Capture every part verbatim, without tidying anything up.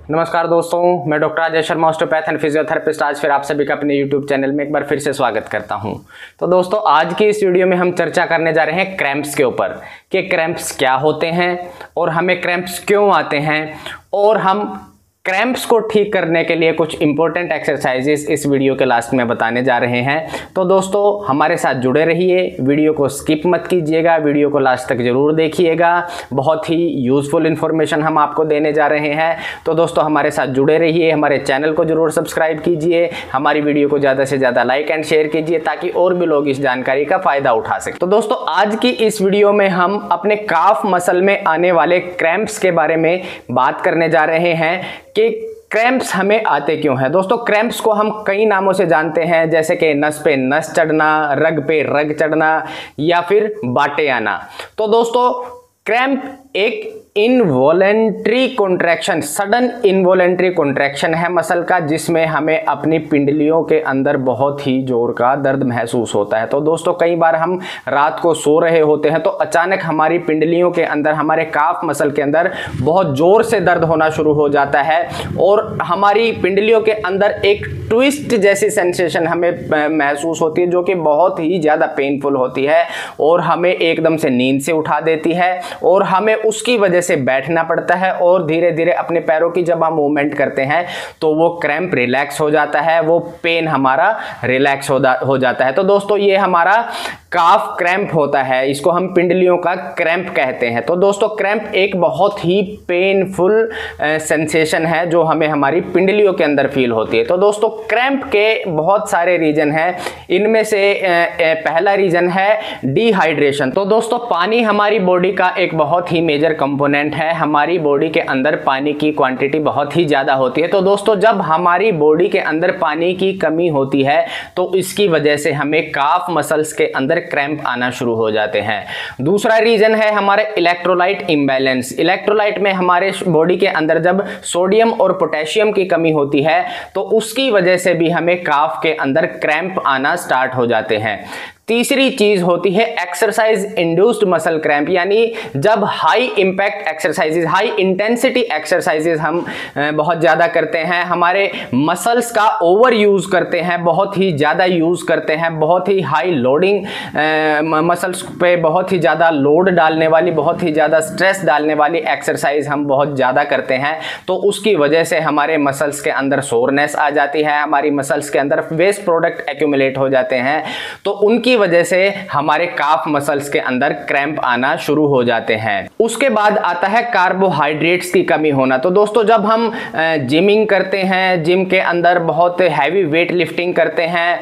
नमस्कार दोस्तों, मैं doctor Ajay Sharma, osteopath and physiotherapist. आज फिर आप सभी का अपने यूट्यूब चैनल में एक बार फिर से स्वागत करता हूं। तो दोस्तों, आज की इस वीडियो में हम चर्चा करने जा रहे हैं क्रैम्प्स के ऊपर कि क्रैम्प्स क्या होते हैं और हमें क्रैम्प्स क्यों आते हैं, और हम क्रैम्प्स को ठीक करने के लिए कुछ इंपॉर्टेंट एक्सरसाइजेस इस वीडियो के लास्ट में बताने जा रहे हैं। तो दोस्तों, हमारे साथ जुड़े रहिए, वीडियो को स्किप मत कीजिएगा, वीडियो को लास्ट तक जरूर देखिएगा। बहुत ही यूजफुल इन्फॉर्मेशन हम आपको देने जा रहे हैं। तो दोस्तों, हमारे साथ जुड़े रहिए, हमारे चैनल को जरूर सब्सक्राइब कीजिए, हमारी वीडियो को ज़्यादा से ज़्यादा लाइक एंड शेयर कीजिए ताकि और भी लोग इस जानकारी का फ़ायदा उठा सकें। तो दोस्तों, आज की इस वीडियो में हम अपने काफ मसल में आने वाले क्रैम्प्स के बारे में बात करने जा रहे हैं कि क्रैम्प्स हमें आते क्यों हैं। दोस्तों, क्रैम्प्स को हम कई नामों से जानते हैं, जैसे कि नस पे नस चढ़ना, रग पे रग चढ़ना या फिर बाटे आना। तो दोस्तों, क्रैम्प एक involuntary contraction, sudden involuntary contraction है मसल का, जिसमें हमें अपनी पिंडलियों के अंदर बहुत ही जोर का दर्द महसूस होता है। तो दोस्तों, कई बार हम रात को सो रहे होते हैं तो अचानक हमारी पिंडलियों के अंदर, हमारे काफ मसल के अंदर बहुत जोर से दर्द होना शुरू हो जाता है और हमारी पिंडलियों के अंदर एक ट्विस्ट जैसी सेंसेशन हमें महसूस होती है, जो कि बहुत ही ज़्यादा पेनफुल होती है और हमें एकदम से नींद से उठा देती है और हमें उसकी वजह से बैठना पड़ता है। और धीरे धीरे अपने पैरों की जब हम मूवमेंट करते हैं तो वो क्रैम्प रिलैक्स हो जाता है, वो पेन हमारा रिलैक्स हो, हो जाता है। तो दोस्तों, ये हमारा काफ क्रैम्प होता है, इसको हम पिंडलियों का क्रैम्प कहते हैं। तो दोस्तों, क्रैम्प एक बहुत ही पेनफुल सेंसेशन है जो हमें हमारी पिंडलियों के अंदर फील होती है। तो दोस्तों, क्रैम्प के बहुत सारे रीजन हैं, इनमें से पहला रीजन है डिहाइड्रेशन। तो दोस्तों, पानी हमारी बॉडी का एक बहुत ही मेजर कंपोनेंट है, हमारी बॉडी के अंदर पानी की क्वांटिटी बहुत ही ज़्यादा होती है। तो दोस्तों, जब हमारी बॉडी के अंदर पानी की कमी होती है तो इसकी वजह से हमें काफ मसल्स के अंदर क्रैम्प आना शुरू हो जाते हैं। दूसरा रीजन है हमारे इलेक्ट्रोलाइट इम्बैलेंस। इलेक्ट्रोलाइट में हमारे बॉडी के अंदर जब सोडियम और पोटेशियम की कमी होती है तो उसकी वजह से भी हमें काफ के अंदर क्रैम्प आना स्टार्ट हो जाते हैं। तीसरी चीज होती है एक्सरसाइज इंड्यूस्ड मसल क्रैम्प, यानी जब high impact exercises, high intensity exercises हम बहुत ज़्यादा करते हैं, हमारे मसल्स का ओवर यूज करते हैं, बहुत ही ज़्यादा यूज करते हैं, बहुत ही हाई लोडिंग मसल्स पे बहुत ही ज़्यादा लोड डालने वाली, बहुत ही ज़्यादा स्ट्रेस डालने वाली एक्सरसाइज हम बहुत ज़्यादा करते हैं, तो उसकी वजह से हमारे मसल्स के अंदर सोरनेस आ जाती है, हमारी मसल्स के अंदर वेस्ट प्रोडक्ट एक्यूमुलेट हो जाते हैं, तो उनकी वजह से हमारे काफ मसल्स के अंदर क्रैम्प आना शुरू हो जाते हैं। उसके बाद आता है कार्बोहाइड्रेट्स की कमी होना। तो दोस्तों, जब हम जिमिंग करते हैं, जिम के अंदर बहुत हैवी वेट लिफ्टिंग करते हैं,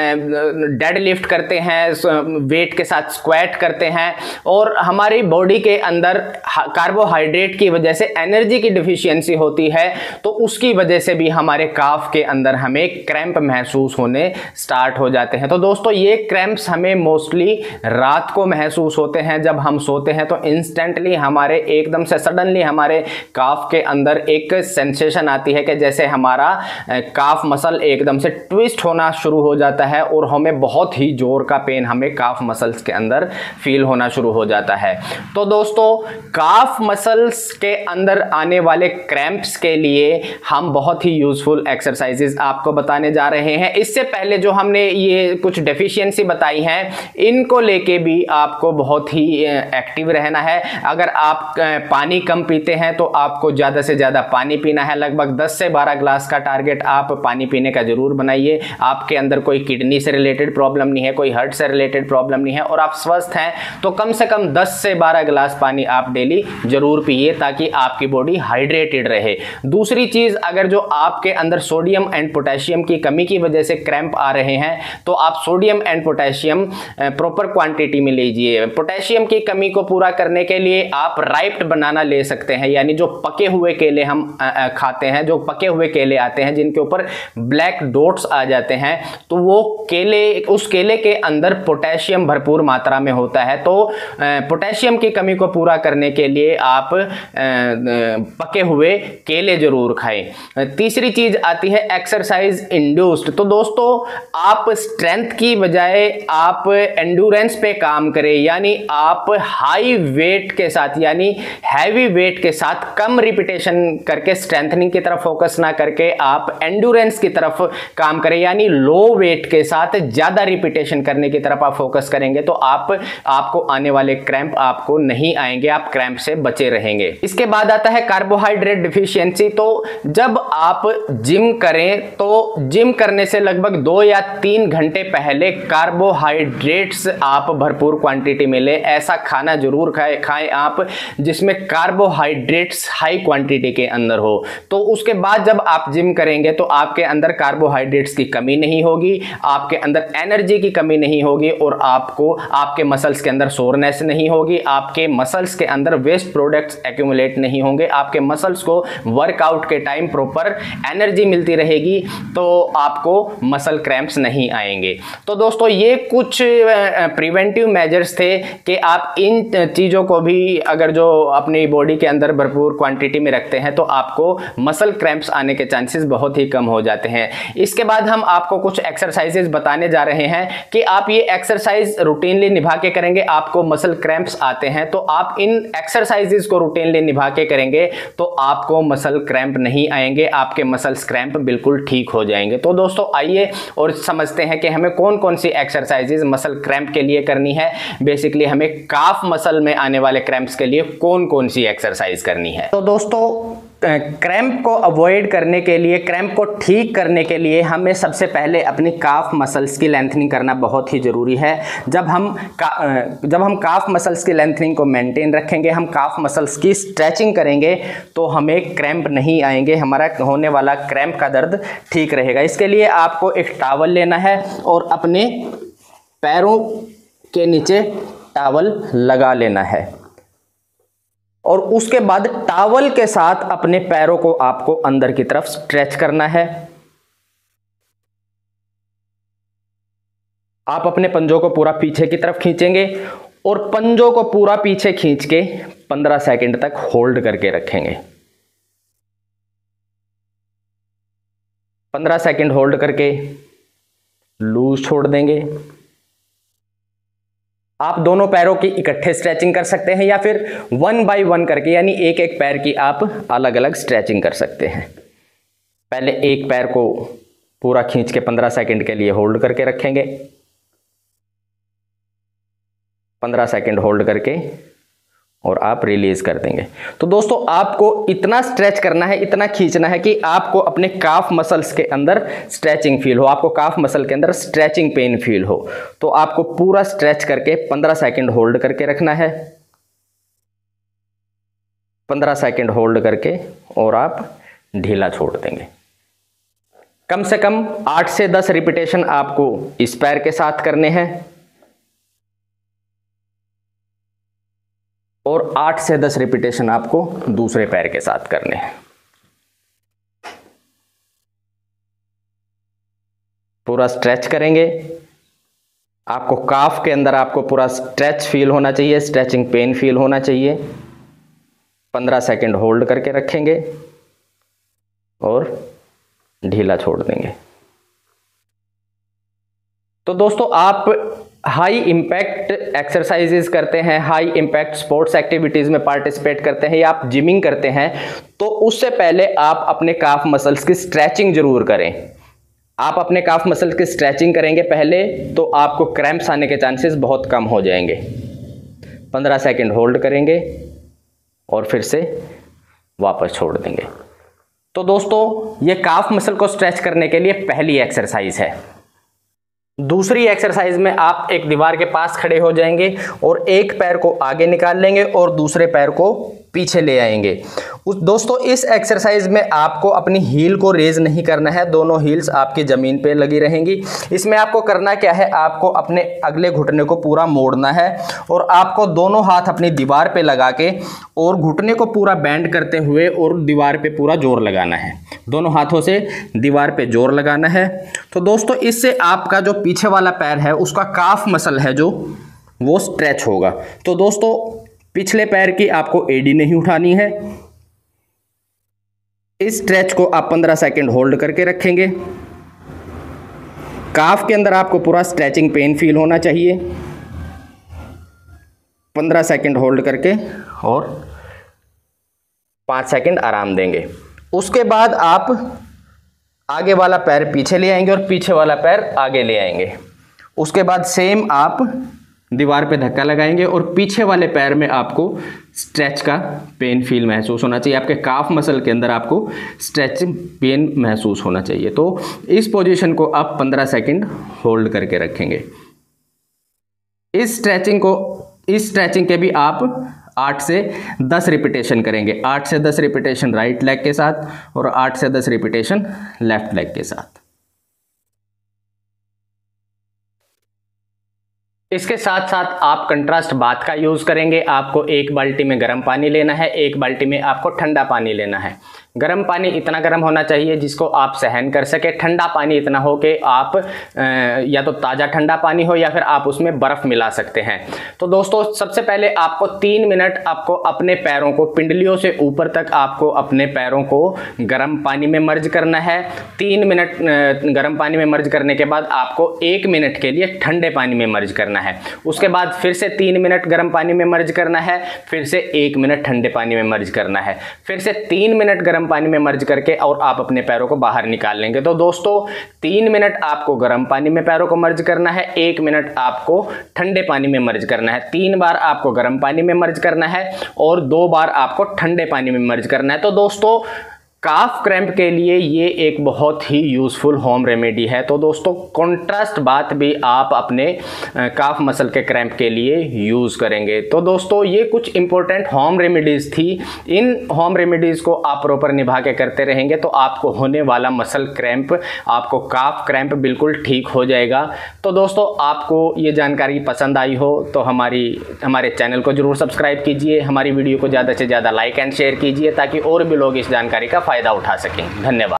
डेड लिफ्ट करते हैं, वेट के साथ स्क्वाट करते हैं और हमारी बॉडी के अंदर कार्बोहाइड्रेट की वजह से एनर्जी की डिफिशियंसी होती है, तो उसकी वजह से भी हमारे काफ के अंदर हमें क्रैम्प महसूस होने स्टार्ट हो जाते हैं। तो दोस्तों, ये क्रैम्प हमें मोस्टली रात को महसूस होते हैं। जब हम सोते हैं तो इंस्टेंटली हमारे एकदम से सडनली हमारे काफ के अंदर एक सेंसेशन आती है कि जैसे हमारा काफ मसल एकदम से ट्विस्ट होना शुरू हो जाता है और हमें बहुत ही जोर का पेन हमें काफ मसल्स के अंदर फील होना शुरू हो जाता है। तो दोस्तों, काफ मसल्स के अंदर आने वाले क्रैम्प्स के लिए हम बहुत ही यूजफुल एक्सरसाइजेज आपको बताने जा रहे हैं। इससे पहले जो हमने ये कुछ डेफिशिएंसी बताई हैं, इनको लेके भी आपको बहुत ही एक्टिव रहना है। अगर आप पानी कम पीते हैं तो आपको ज़्यादा से ज़्यादा पानी पीना है, लगभग दस से बारह ग्लास का टारगेट आप पानी पीने का जरूर बनाइए। आपके अंदर कोई किडनी से रिलेटेड प्रॉब्लम नहीं है, कोई हार्ट से रिलेटेड प्रॉब्लम नहीं है और आप स्वस्थ हैं, तो कम से कम दस से बारह ग्लास पानी आप डेली जरूर पिए ताकि आपकी बॉडी हाइड्रेटेड रहे। दूसरी चीज़, अगर जो आपके अंदर सोडियम एंड पोटेशियम की कमी की वजह से क्रैम्प आ रहे हैं तो आप sodium and potassium proper quantity में लीजिए। पोटेशियम की कमी को पूरा करने के लिए आप राइप्ड बनाना ले सकते हैं, यानी जो पके हुए केले हम खाते हैं, जो पके हुए केले आते हैं जिनके ऊपर ब्लैक डॉट्स आ जाते हैं, तो वो केले, उस केले के अंदर पोटेशियम भरपूर मात्रा में होता है। तो पोटेशियम की कमी को पूरा करने के लिए आप पके हुए केले जरूर खाएं। तीसरी चीज आती है एक्सरसाइज इंड्यूस्ड। तो दोस्तों, आप स्ट्रेंथ की बजाय आप एंडोरेंस पे काम करें, यानी आप हाई वेट के साथ यानी हैवी वेट के साथ कम रिपीटेशन करके स्ट्रेंथनिंग की तरफ फोकस ना करके आप एंडोरेंस की तरफ काम करें, यानी लो वेट के साथ ज्यादा रिपीटेशन करने की तरफ आप फोकस करेंगे तो आप आपको आने वाले क्रैम्प आपको नहीं आएंगे, आप क्रैम्प से बचे रहेंगे। इसके बाद आता है कार्बोहाइड्रेट डिफिशियंसी। तो जब आप जिम करें तो जिम करने से लगभग दो या तीन घंटे पहले कार्बोहाइड्रेट्स आप भरपूर क्वांटिटी में लें। ऐसा खाना जरूर खाए खाएं आप जिसमें कार्बोहाइड्रेट्स हाई क्वांटिटी के अंदर हो। तो उसके बाद जब आप जिम करेंगे तो आपके अंदर कार्बोहाइड्रेट्स की कमी नहीं होगी, आपके अंदर एनर्जी की कमी नहीं होगी और आपको आपके मसल्स के अंदर सोरनेस नहीं होगी, आपके मसल्स के अंदर वेस्ट प्रोडक्ट्स एक्यूमुलेट नहीं होंगे, आपके मसल्स को वर्कआउट के टाइम प्रॉपर एनर्जी मिलती रहेगी, तो आपको मसल क्रैम्प्स नहीं आएंगे। तो दोस्तों ये कुछ प्रिवेंटिव मेजर्स थे कि आप इन चीज़ों को भी अगर जो अपनी बॉडी के अंदर भरपूर क्वांटिटी में रखते हैं तो आपको मसल क्रैम्प्स आने के चांसेस बहुत ही कम हो जाते हैं। इसके बाद हम आपको कुछ एक्सरसाइजेज बताने जा रहे हैं कि आप ये एक्सरसाइज रूटीनली निभा के करेंगे, आपको मसल क्रैम्प्स आते हैं तो आप इन एक्सरसाइजेज को रूटीनली निभा के करेंगे तो आपको मसल क्रैम्प नहीं आएंगे, आपके मसल्स क्रैम्प बिल्कुल ठीक हो जाएंगे। तो दोस्तों आइए और समझते हैं कि हमें कौन कौन सी एक्सरसाइजेज मसल क्रैम्प के लिए करनी है। बेसिकली हमें काफ मसल में आने वाले क्रैम्प्स के लिए कौन कौन सी एक्सरसाइज करनी है। तो दोस्तों क्रैम्प को अवॉइड करने के लिए, क्रैम्प को ठीक करने के लिए हमें सबसे पहले अपनी काफ मसल्स की लेंथनिंग करना बहुत ही ज़रूरी है। जब हम का, जब हम काफ मसल्स की लेंथनिंग को मेंटेन रखेंगे, हम काफ मसल्स की स्ट्रेचिंग करेंगे तो हमें क्रैम्प नहीं आएंगे, हमारा होने वाला क्रैम्प का दर्द ठीक रहेगा। इसके लिए आपको एक टॉवल लेना है और अपने पैरों के नीचे टॉवल लगा लेना है और उसके बाद टॉवल के साथ अपने पैरों को आपको अंदर की तरफ स्ट्रेच करना है। आप अपने पंजों को पूरा पीछे की तरफ खींचेंगे और पंजों को पूरा पीछे खींच के पंद्रह सेकंड तक होल्ड करके रखेंगे। पंद्रह सेकंड होल्ड करके लूज छोड़ देंगे। आप दोनों पैरों की इकट्ठे स्ट्रेचिंग कर सकते हैं या फिर वन बाय वन करके, यानी एक एक पैर की आप अलग अलग स्ट्रेचिंग कर सकते हैं। पहले एक पैर को पूरा खींच के पंद्रह सेकंड के लिए होल्ड करके रखेंगे, पंद्रह सेकंड होल्ड करके और आप रिलीज कर देंगे। तो दोस्तों आपको इतना स्ट्रेच करना है, इतना खींचना है कि आपको अपने काफ मसल्स के अंदर स्ट्रेचिंग फील हो, आपको काफ मसल के अंदर स्ट्रेचिंग पेन फील हो। तो आपको पूरा स्ट्रेच करके पंद्रह सेकंड होल्ड करके रखना है, पंद्रह सेकंड होल्ड करके और आप ढीला छोड़ देंगे। कम से कम आठ से दस रिपीटेशन आपको इस पैर के साथ करने हैं और आठ से दस रिपीटेशन आपको दूसरे पैर के साथ करने हैं। पूरा स्ट्रेच करेंगे, आपको काफ के अंदर आपको पूरा स्ट्रेच फील होना चाहिए, स्ट्रेचिंग पेन फील होना चाहिए। पंद्रह सेकंड होल्ड करके रखेंगे और ढीला छोड़ देंगे। तो दोस्तों आप हाई इम्पैक्ट एक्सरसाइजेज करते हैं, हाई इम्पैक्ट स्पोर्ट्स एक्टिविटीज में पार्टिसिपेट करते हैं या आप जिमिंग करते हैं तो उससे पहले आप अपने काफ मसल्स की स्ट्रेचिंग जरूर करें। आप अपने काफ मसल की स्ट्रेचिंग करेंगे पहले तो आपको क्रैम्प्स आने के चांसेस बहुत कम हो जाएंगे। पंद्रह सेकंड होल्ड करेंगे और फिर से वापस छोड़ देंगे। तो दोस्तों ये काफ मसल को स्ट्रेच करने के लिए पहली एक्सरसाइज है। दूसरी एक्सरसाइज में आप एक दीवार के पास खड़े हो जाएंगे और एक पैर को आगे निकाल लेंगे और दूसरे पैर को पीछे ले आएंगे। उस दोस्तों इस एक्सरसाइज में आपको अपनी हील को रेज नहीं करना है, दोनों हील्स आपकी जमीन पे लगी रहेंगी। इसमें आपको करना क्या है, आपको अपने अगले घुटने को पूरा मोड़ना है और आपको दोनों हाथ अपनी दीवार पे लगा के और घुटने को पूरा बेंड करते हुए और दीवार पे पूरा जोर लगाना है। दोनों हाथों से दीवार पे जोर लगाना है। तो दोस्तों इससे आपका जो पीछे वाला पैर है उसका काफ मसल है जो वो स्ट्रेच होगा। तो दोस्तों पिछले पैर की आपको एडी नहीं उठानी है। इस स्ट्रेच को आप पंद्रह सेकंड होल्ड करके रखेंगे। काफ के अंदर आपको पूरा स्ट्रेचिंग पेन फील होना चाहिए। पंद्रह सेकंड होल्ड करके और पाँच सेकंड आराम देंगे। उसके बाद आप आगे वाला पैर पीछे ले आएंगे और पीछे वाला पैर आगे ले आएंगे। उसके बाद सेम आप दीवार पे धक्का लगाएंगे और पीछे वाले पैर में आपको स्ट्रेच का पेन फील महसूस होना चाहिए। आपके काफ मसल के अंदर आपको स्ट्रेचिंग पेन महसूस होना चाहिए। तो इस पोजीशन को आप पंद्रह सेकंड होल्ड करके रखेंगे। इस स्ट्रेचिंग को इस स्ट्रेचिंग के भी आप आठ से दस रिपीटेशन करेंगे। आठ से दस रिपीटेशन राइट लेग के साथ और आठ से दस रिपीटेशन लेफ्ट लेग के साथ। इसके साथ साथ आप कंट्रास्ट बाथ का यूज करेंगे। आपको एक बाल्टी में गर्म पानी लेना है, एक बाल्टी में आपको ठंडा पानी लेना है। गर्म पानी इतना गर्म होना चाहिए जिसको आप सहन कर सके। ठंडा पानी इतना हो कि आप या तो ताज़ा ठंडा पानी हो या फिर आप उसमें बर्फ़ मिला सकते हैं। तो दोस्तों सबसे पहले आपको तीन मिनट आपको अपने पैरों को पिंडलियों से ऊपर तक आपको अपने पैरों को गर्म पानी में मर्ज करना है। तीन मिनट गर्म पानी में मर्ज करने के बाद आपको एक मिनट के लिए ठंडे पानी में मर्ज करना है। उसके बाद फिर से तीन मिनट गर्म पानी में मर्ज करना है, फिर से एक मिनट ठंडे पानी में मर्ज करना है, फिर से तीन मिनट गर्म पानी में मर्ज करके और आप अपने पैरों को बाहर निकाल लेंगे। तो दोस्तों तीन मिनट आपको गर्म पानी में पैरों को मर्ज करना है, एक मिनट आपको ठंडे पानी में मर्ज करना है, तीन बार आपको गर्म पानी में मर्ज करना है और दो बार आपको ठंडे पानी में मर्ज करना है। तो दोस्तों काफ क्रैम्प के लिए ये एक बहुत ही यूज़फुल होम रेमेडी है। तो दोस्तों कॉन्ट्रास्ट बाथ भी आप अपने काफ मसल के क्रैम्प के लिए यूज़ करेंगे। तो दोस्तों ये कुछ इंपॉर्टेंट होम रेमेडीज़ थी। इन होम रेमेडीज़ को आप प्रॉपर निभा के करते रहेंगे तो आपको होने वाला मसल क्रैम्प, आपको काफ क्रैम्प बिल्कुल ठीक हो जाएगा। तो दोस्तों आपको ये जानकारी पसंद आई हो तो हमारी हमारे चैनल को ज़रूर सब्सक्राइब कीजिए, हमारी वीडियो को ज़्यादा से ज़्यादा लाइक एंड शेयर कीजिए ताकि और भी लोग इस जानकारी का फ़ायदा उठा सकें। धन्यवाद।